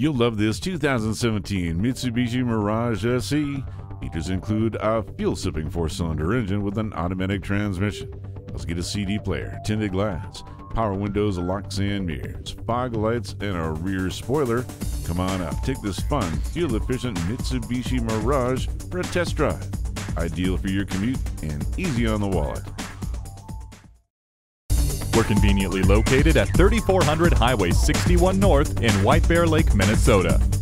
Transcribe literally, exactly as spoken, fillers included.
You'll love this two thousand seventeen Mitsubishi Mirage S E. Features include a fuel-sipping four-cylinder engine with an automatic transmission. Let's get a C D player, tinted glass, power windows, locks and mirrors, fog lights, and a rear spoiler. Come on out, take this fun, fuel-efficient Mitsubishi Mirage for a test drive. Ideal for your commute and easy on the wallet. We're conveniently located at thirty-four hundred Highway sixty-one North in White Bear Lake, Minnesota.